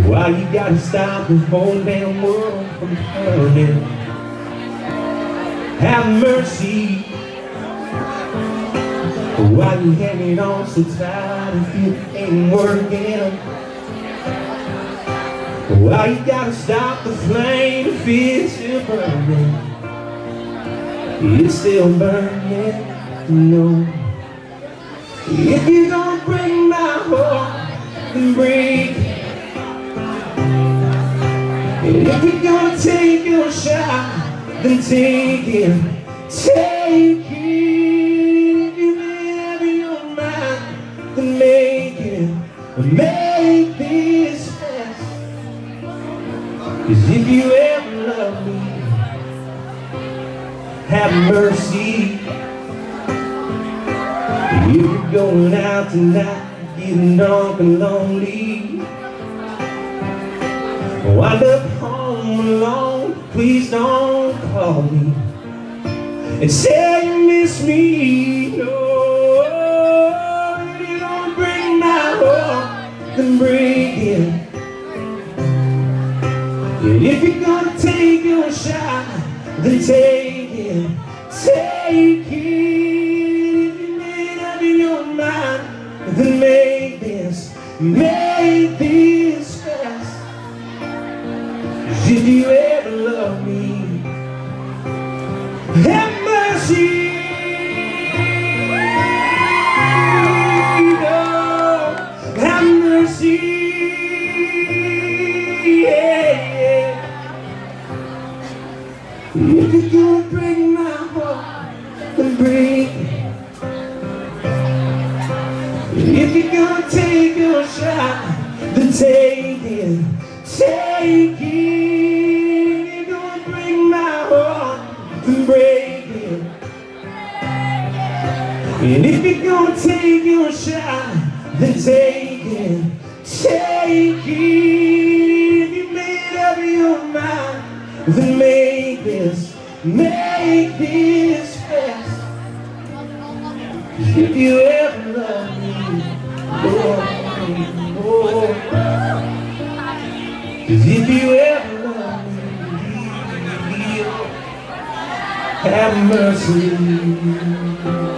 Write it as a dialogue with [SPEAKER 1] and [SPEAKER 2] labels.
[SPEAKER 1] Why you gotta stop the whole damn world from turning? Have mercy. Why you hanging on so tight if you ain't working? Why you gotta stop the flame if it's still burning? It's still burning, no. If you're gonna break my heart, then break it. And if you're gonna take your shot, then take it. Take it. If you have your mind, then make it. Make this fast. 'Cause if you ever love me, have mercy. If you're going out tonight, getting drunk and lonely, wind up home alone, please don't call me and say you miss me. No, if you don't break my heart, then break it. And if you're gonna take your shot, then take it. Take it. If you made up in your mind, then make this fast. 'Cause if you ever love me, have mercy. Oh, have mercy. Yeah. If you're gonna break my heart, then break it. If you're gonna take your shot, then take it. Take it. If you're gonna break my heart, then break it. And if you're gonna take your shot, then take it. Take it. If you made up your mind, then make this fast. 'Cause if you ever love me, oh, oh. 'Cause if you ever love me, have mercy.